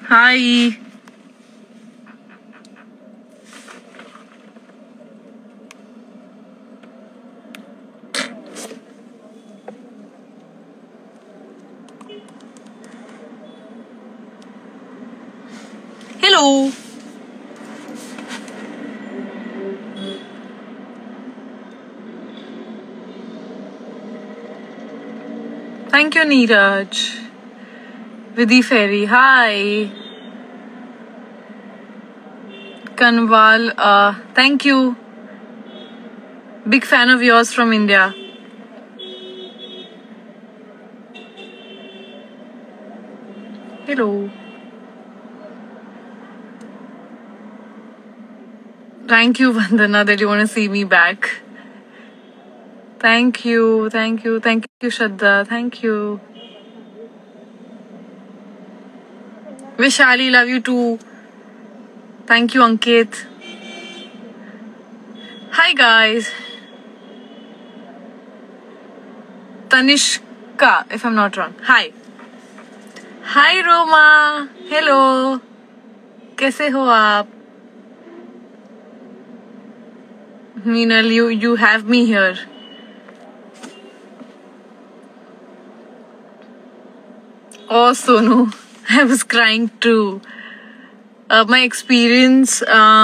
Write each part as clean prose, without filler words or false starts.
Hi. Hello. Thank you, Neeraj. Vidhi Ferry. Hi. Kanwal. Thank you. Big fan of yours from India. Hello. Thank you, Vandana, that you want to see me back. Thank you. Thank you. Thank you, Shraddha. Thank you. Vishali, love you too. Thank you, Ankit. Hi, guys. Tanishka, if I'm not wrong. Hi. Hi, Roma. Hello. कैसे हो आप? Meenal, you have me here. Oh, Sonu, I was crying too. My experience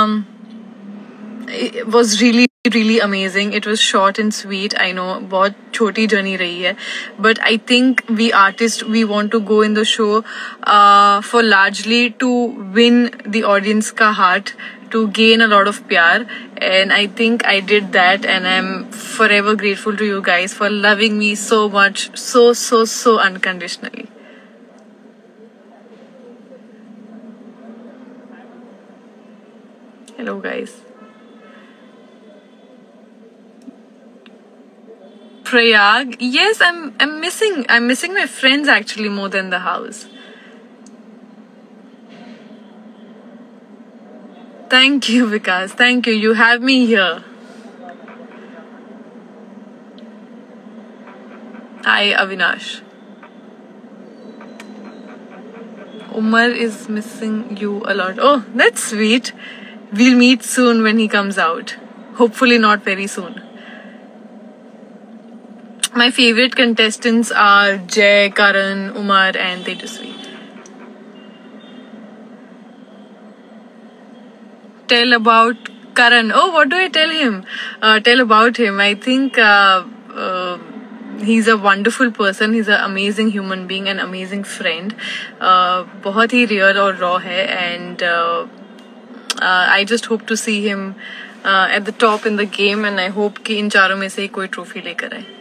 it was really amazing. It was short and sweet. I know, बहुत छोटी journey रही है, but I think we artists we want to go in the show for largely to win the audience ka heart, to gain a lot of pyar, and I think I did that, and I'm forever grateful to you guys for loving me so much, so unconditionally. Hello, guys. Prayag, yes, I'm missing my friends actually more than the house. Thank you, Vikas. Thank you. You have me here. Hi, Avinash. Umar is missing you a lot. Oh, that's sweet. We'll meet soon when he comes out. Hopefully, not very soon. My favorite contestants are Jay, Karan, Umar, and Tejasvi. Tell about Karan. Oh, what do I tell him? Tell about him. I think he's a wonderful person. He's an amazing human being, an amazing friend. बहुत ही real और raw है, and I just hope to see him at the top in the game, and I hope कि इन चारों में से कोई trophy लेकर आए.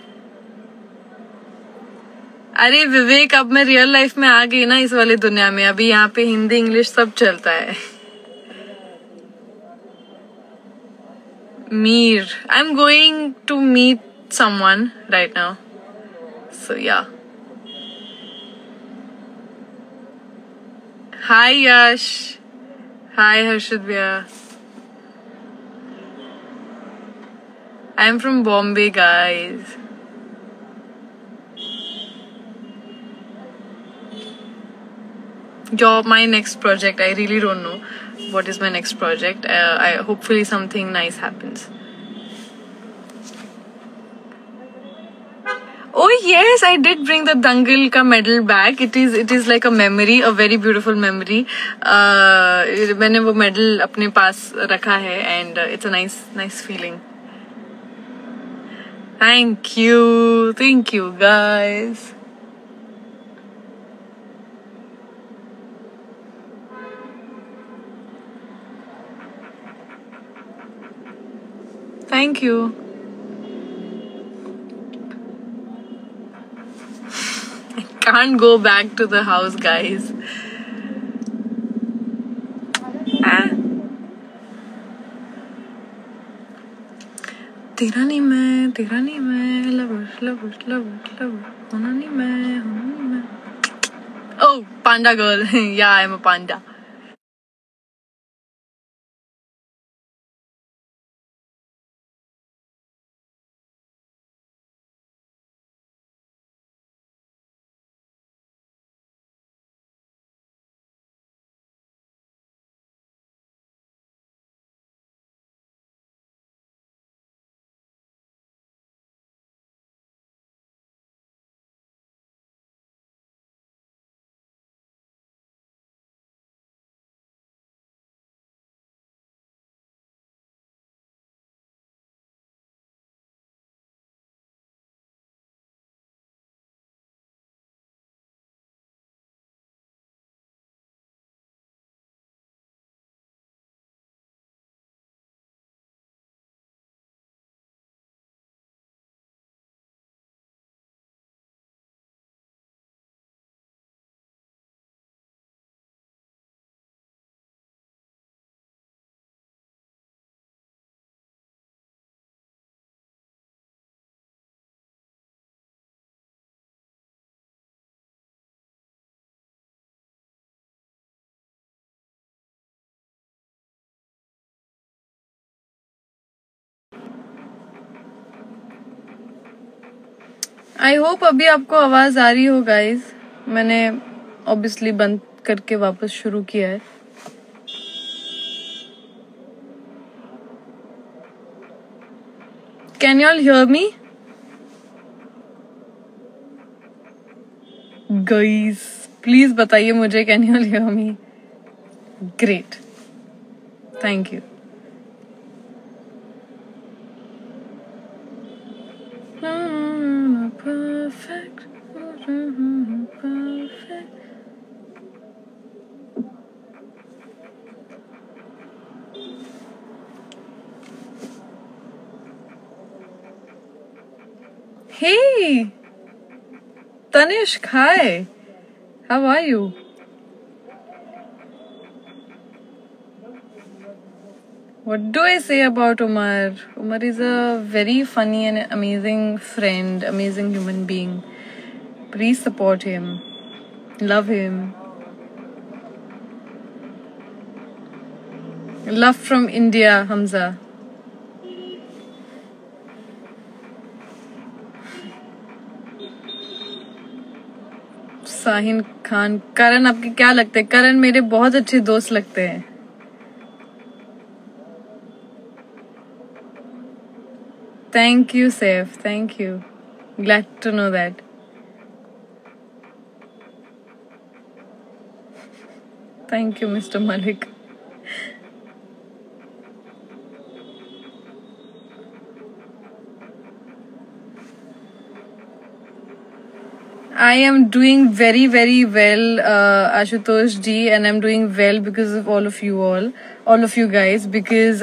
अरे विवेक, अब मैं रियल लाइफ में आ गई ना इस वाली दुनिया में. अभी यहाँ पे हिंदी इंग्लिश सब चलता है. Mir, I'm going to meet someone right now. So yeah. Hi Yash. Hi Harshad Bhaiya. I'm from Bombay, guys. My next project. I really don't know what is my next project. I hopefully something nice happens. Oh yes, I did bring the Dangal ka medal back. It is like a memory, a very beautiful memory. मैंने वो medal अपने पास रखा है, and it's a nice feeling. Thank you guys. Thank you. I can't go back to the house, guys. तेरा नहीं मैं lover होना नहीं मैं. Oh, panda girl. Yeah, I'm a panda. I hope अभी आपको आवाज आ रही हो गाइस. मैंने ऑब्वियसली बंद करके वापस शुरू किया है. Can you all hear me guys? Please बताइए मुझे, can you all hear me? Great, thank you. Perfect. Perfect. Hey, Tanishq, hi. How are you? What do I say about Umar? Umar is a very funny and amazing friend, amazing human being. Please support him. Love him. Love from India, Hamza. Sahin Khan. Karan, आपके क्या लगते हैं? करण मेरे बहुत अच्छे दोस्त लगते हैं. Thank you, Saif. Thank you. Glad to know that. Thank you, Mr. Malik. I am doing very, very well, Ashutosh ji, and I'm doing well because of all of you guys, because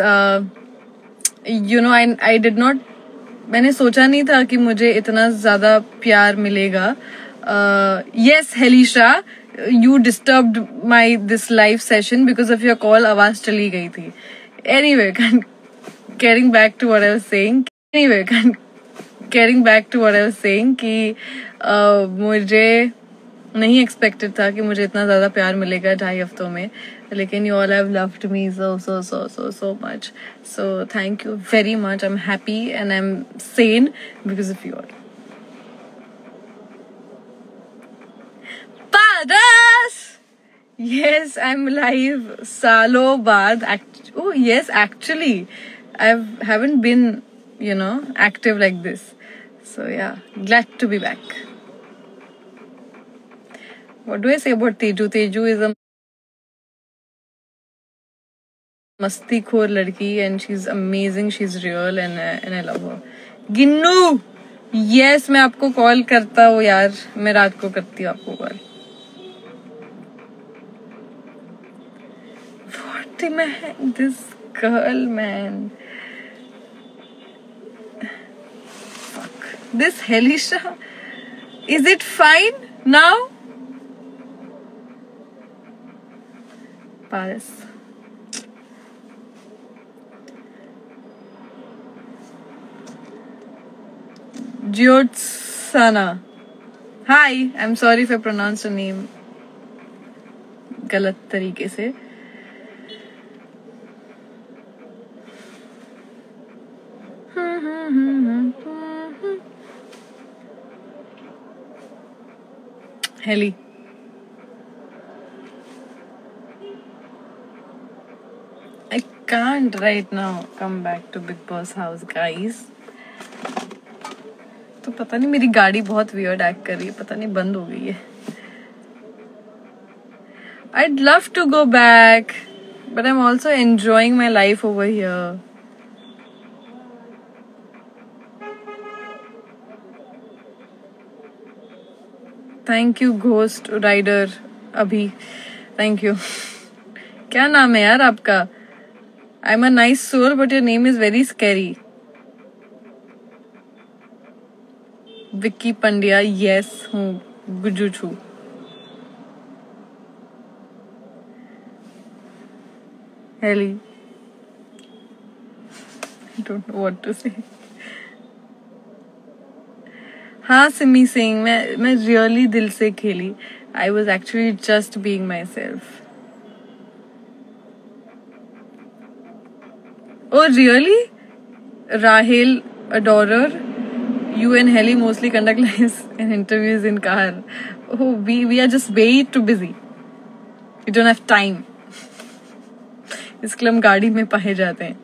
I did not. मैंने सोचा नहीं था कि मुझे इतना ज्यादा प्यार मिलेगा. Yes, Helisha, you disturbed my this live session because of your call. आवाज चली गई थी. Anyway, getting back to what I was saying. कि मुझे नहीं एक्सपेक्टेड था कि मुझे इतना ज्यादा प्यार मिलेगा 2.5 हफ्तों में, लेकिन you all have loved me so much. So thank you very much. I'm happy and I'm sane because of you all. Paras! Yes, I'm live. Salo baad. Oh yes, actually, I haven't been, active like this. So yeah, glad to be back. What do I say about Teju? Teju is a मस्तीखोर लड़की and she's amazing. She's real and I love her. Ginnu, yes, मैं आपको call करता हूँ यार. मैं रात को करती हूँ आपको call. What the man? This girl, man. Fuck. This Helisha. Is it fine now? Paris. Jyotsana. Hi, I'm sorry if I pronounced your name गलत तरीके से. Heli. I can't right now come back to Big Boss house, guys. तो पता नहीं, मेरी गाड़ी बहुत weird act कर रही है. पता नहीं बंद हो गई है. I'd love to go back, but I'm also enjoying my life over here. Thank you, Ghost Rider. अभी thank you. क्या नाम है यार आपका? I'm a nice soul, but your name is very scary. Vicky Pandya, yes, हूँ. गुज्जू छू. Heli. I don't know what to say. हाँ सिमी सिंह, मैं रियली दिल से खेली. I was actually just being myself. Oh really? Rahel Adorer, You and Helly mostly conduct lives and interviews in car. Oh, we are just way too busy. We don't have time. इसलिए हम गाड़ी में पाए जाते हैं.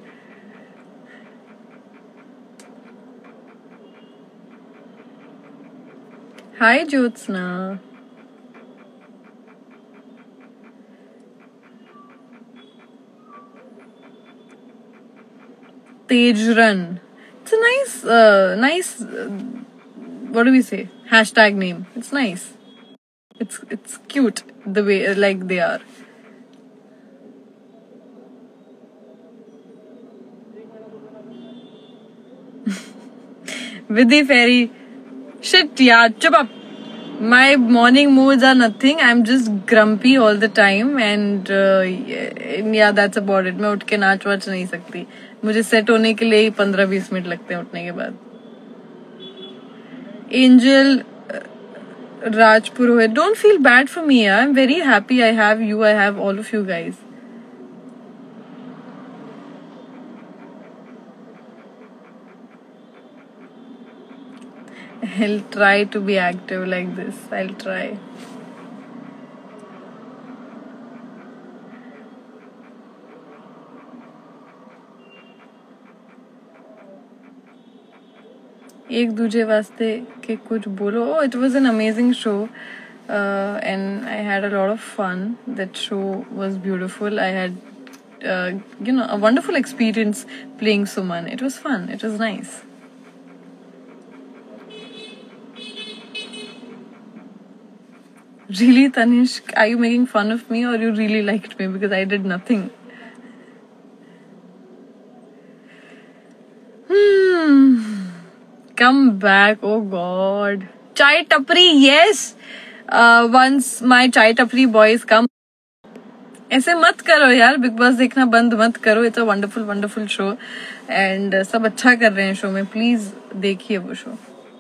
Hi Jyotsna. Tejran. It's a nice. What do we say? Hashtag name. It's nice. It's cute the way like they are. Vidhi Fairy. Shit, yeah, chop up. My morning moods are nothing. I'm just grumpy all the time and yeah, that's about it. मैं उठ के नाच watch नहीं सकती. मुझे set होने के लिए 15-20 मिनट लगते हैं उठने के बाद. Angel Rajpurohit, don't feel bad for me. I'm very happy I have you. I have all of you guys. I'll try to be active like this. I'll try. एक दूजे वास्ते के कुछ बोलो. Oh, it was an amazing show. And I had a lot of fun. That show was beautiful. I had, a wonderful experience playing Suman. It was fun. It was nice. Really, Tanishq, are you making fun of me or you really liked me because I did nothing? Come back, oh God. Chai Tapri, yes. Once my Chai Tapri boys come. ऐसे मत करो यार, big boss देखना बंद मत करो. It's a wonderful wonderful show and सब अच्छा कर रहे हैं शो में. प्लीज देखिए वो शो.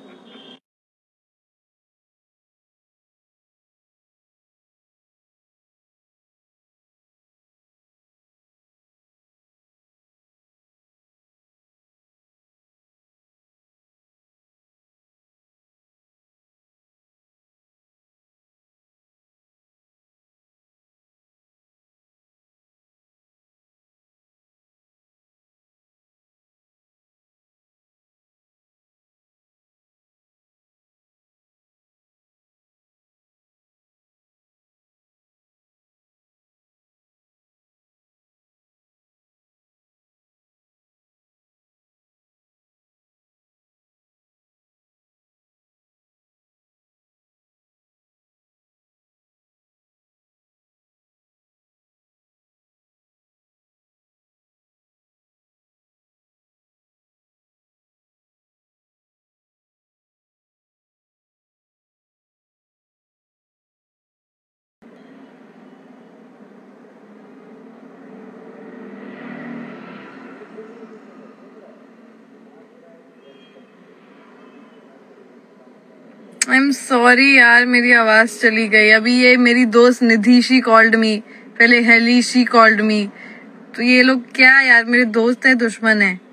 आई एम सॉरी यार, मेरी आवाज चली गई. अभी ये मेरी दोस्त निधि शी कॉल्ड मी, पहले हेली शी कॉल्ड मी. तो ये लोग क्या यार, मेरे दोस्त है दुश्मन है.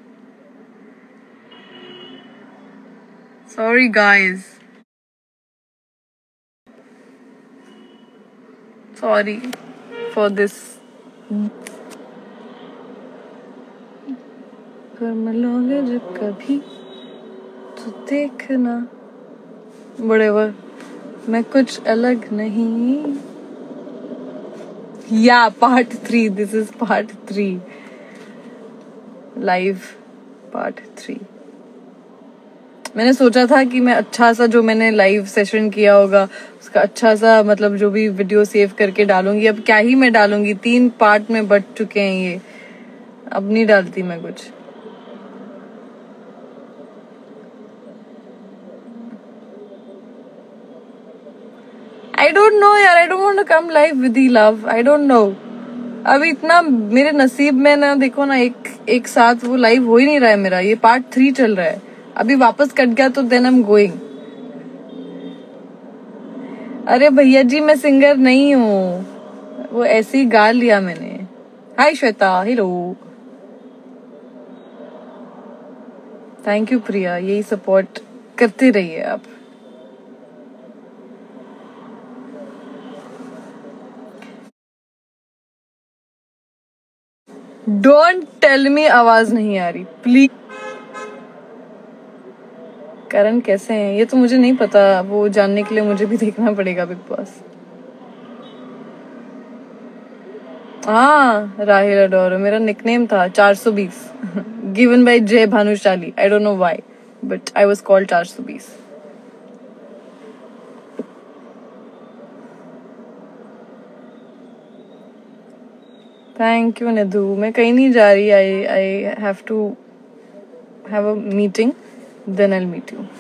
Sorry guys, sorry for this. मिलोगे जब कभी तो देखना. Whatever. मैं कुछ अलग नहीं. Yeah, part 3. This is part 3. Live part 3. मैंने सोचा था कि मैं अच्छा सा जो मैंने लाइव सेशन किया होगा उसका अच्छा सा मतलब जो भी वीडियो सेव करके डालूंगी. अब क्या ही मैं डालूंगी, 3 पार्ट में बट चुके हैं ये. अब नहीं डालती मैं कुछ. I don't know यार, I don't want to come live with the love. I don't know. अभी इतना मेरे नसीब में ना, देखो ना, एक साथ वो लाइव हो ही नहीं रहा है मेरा. ये पार्ट 3 चल रहा है. अभी वापस कट गया तो देन आई एम गोइंग. अरे भैया जी, मैं सिंगर नहीं हूँ, वो ऐसे ही गा लिया मैंने. Hi Shweta, hello. Thank you Priya, यही सपोर्ट करते रहिए आप। डोंट टेल मी आवाज नहीं आ रही प्लीज। करण कैसे हैं ये तो मुझे नहीं पता, वो जानने के लिए मुझे भी देखना पड़ेगा बिग बॉस। हाँ राहिल अडोरो मेरा निकनेम था 420 given by Jay Bhanushali. I don't know why but I was called 420। Thank you Nidhu. मैं कहीं नहीं जा रही। I have to have a meeting then I will meet you.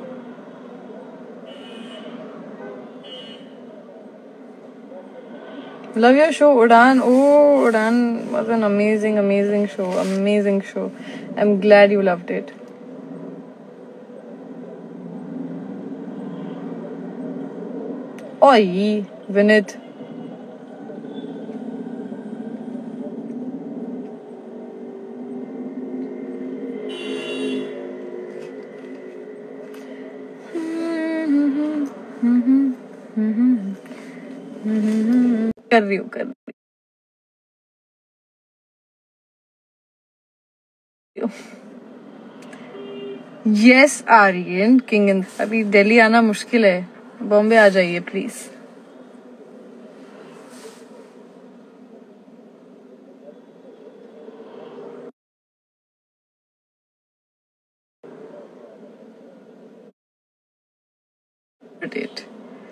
Love your show, Udan. Oh, Udan was an amazing show. Amazing show. I'm glad you loved it. Oi, Vinit. कर रही हूँ yes Aryan king. अभी दिल्ली आना मुश्किल है, बॉम्बे आ जाइए please. Date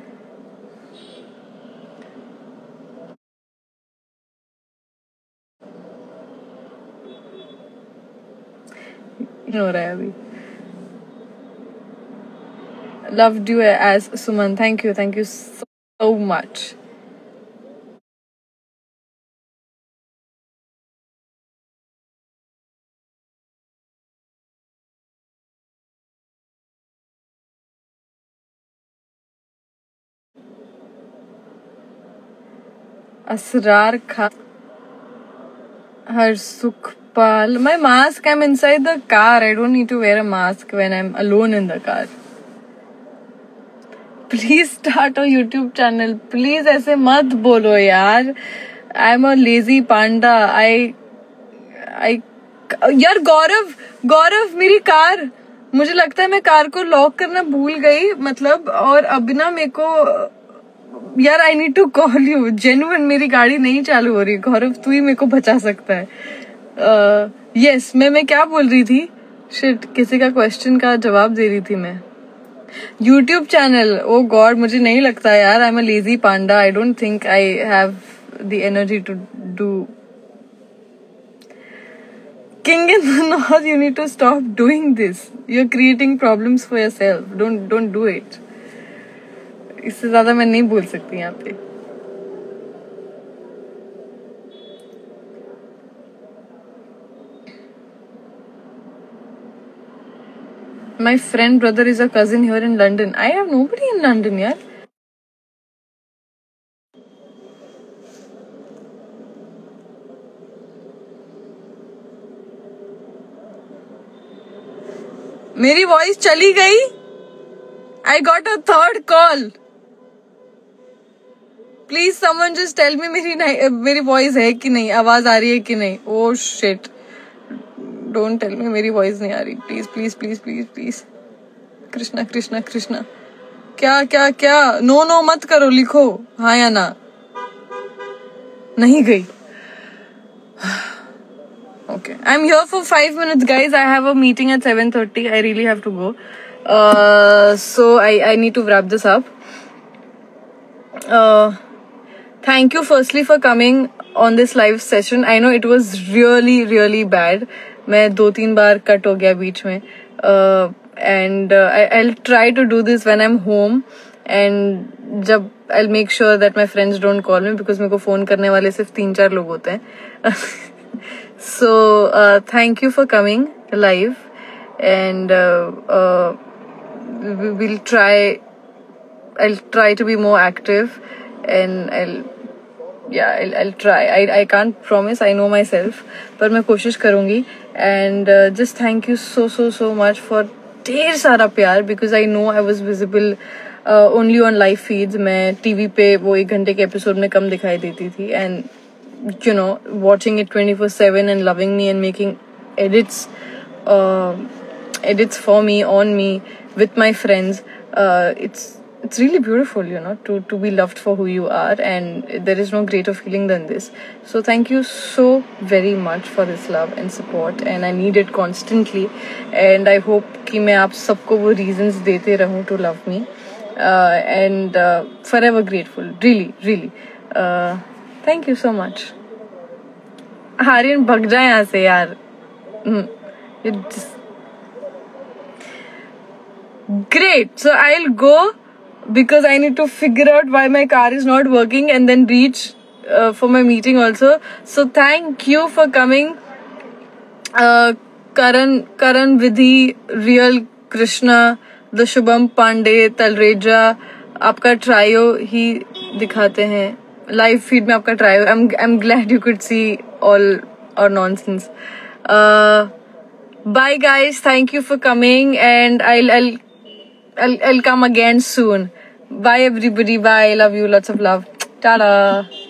हो रहा है अभी। Loved you as Suman. Thank you so much. Asrar Khan. Harsukpal. My mask, I'm inside the car. I don't need to wear a mask when I'm alone in the car. Please start a YouTube channel. Please ऐसे मत बोलो यार. I'm a lazy panda. यार गौरव मेरी car, मुझे लगता है मैं कार को लॉक करना भूल गई मतलब। और अब ना मेरे को यार I need to call you genuine. मेरी गाड़ी नहीं चालू हो रही। गौरव तू ही मेरे को बचा सकता है। यस मैं क्या बोल रही थी? शिट, किसी का क्वेश्चन का जवाब दे रही थी मैं। यूट्यूब चैनल, ओ गॉड मुझे नहीं लगता यार। I am a lazy panda. I don't think I have the energy to do. King in the North, you need to stop doing this. You're creating problems for yourself. Don't do it. इससे ज्यादा मैं नहीं बोल सकती यहाँ पे। My friend brother is a cousin here in London. I have nobody in London यार। मेरी वॉइस चली गई। I got a third call. Please someone just tell me मेरी वॉइस है कि नहीं, आवाज आ रही है कि नहीं। Oh shit, don't tell me मेरी वॉइस नहीं आ रही। Please please please please please. Krishna Krishna Krishna. क्या क्या क्या? नो मत करो, लिखो हाँ या ना। नहीं गई। Okay, I'm here for 5 minutes, guys. I have a meeting at 7:30. I really have to go. So I need to wrap this up. Thank you firstly for coming on this live session. I know it was really bad. मैं 2-3 बार cut हो गया बीच में. And I'll try to do this when I'm home. And जब I'll make sure that my friends don't call me because मेरे को phone करने वाले सिर्फ 3-4 लोग होते हैं. So thank you for coming live, and we'll try. I'll try to be more active, and I'll try. I can't promise. I know myself, पर मैं कोशिश करूँगी. And just thank you so much for ढेर सारा प्यार, because I know I was visible only on live feeds. मैं TV पे वो 1 घंटे के एपिसोड में कम दिखाई देती थी, and you know, watching it 24/7 and loving me and making edits for me, on me, with my friends. It's really beautiful, you know, to be loved for who you are, and there is no greater feeling than this. So thank you so very much for this love and support, and I need it constantly, and I hope कि मैं आप सबको वो reasons देते रहूँ to love me, and forever grateful, really. Thank you so much. Aryan भग जाए यहाँ से यार. Great. So I'll go, because I need to figure out why my car is not working, and then reach for my meeting also. So thank you for coming, Karan Vidhi, Real Krishna, the Shubham Pandey, Talreja. आपका trio ही दिखाते हैं live feed में, आपका trio. I'm glad you could see all our nonsense. Bye guys, thank you for coming, and I'll come again soon. Bye everybody, bye, love you, lots of love, ta-da.